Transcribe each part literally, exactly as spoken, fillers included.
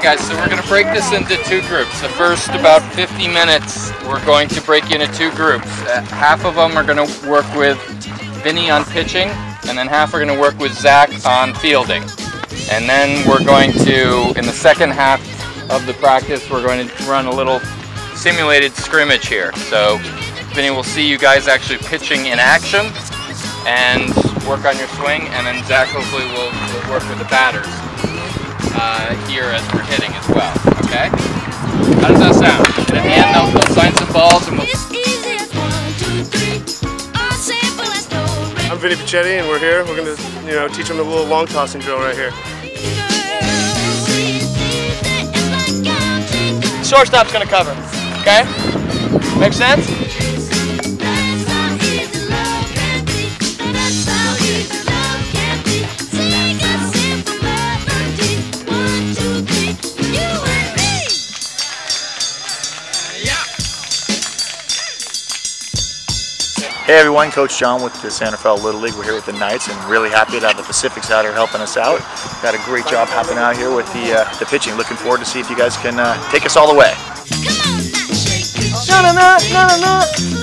guys, so we're going to break this into two groups. The first about fifty minutes, we're going to break into two groups. Uh, half of them are going to work with Vinny on pitching, and then half are going to work with Zack on fielding. And then we're going to, in the second half of the practice, we're going to run a little simulated scrimmage here. So Vinny will see you guys actually pitching in action and work on your swing, and then Zack hopefully will, will work with the batters uh, here as we're hitting as well. Okay? How does that sound? In a hand, they'll, they'll sign some balls and we'll... I'm Vinny Pacchetti, and we're here. We're going to, you know, teach them the little long tossing drill right here. Shortstop's going to cover. Okay? Make sense? Hey everyone, Coach John with the San Rafael Little League. We're here with the Knights and really happy to have the Pacifics out here helping us out. Got a great job helping out here with the uh, the pitching. Looking forward to see if you guys can uh, take us all the way. No, no, no, no, no.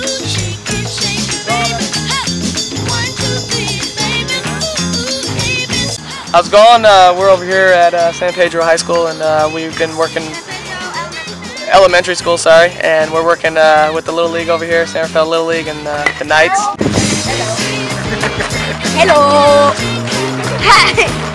How's it going? Uh, we're over here at uh, San Pedro High School, and uh, we've been working elementary school, sorry, and we're working uh, with the Little League over here, San Rafael Little League, and uh, the Knights. Hello. Hello. Hi.